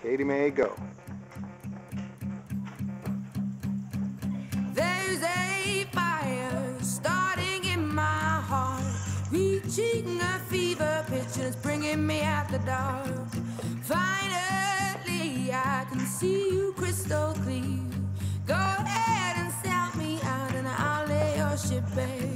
Katie May, go. There's a fire starting in my heart, reaching a fever pitch and it's bringing me out the dark. Finally, I can see you crystal clear. Go ahead and sell me out and I'll lay your ship bare.